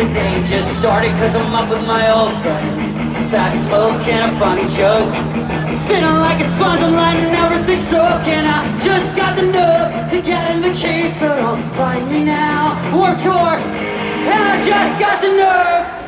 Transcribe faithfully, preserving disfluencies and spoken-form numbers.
The day just started cause I'm up with my old friends. Fat smoke and a funny joke. Sitting like a sponge, I'm letting everything soak. And I just got the nerve to get in the key, so don't bite me now. Warped Tour, and I just got the nerve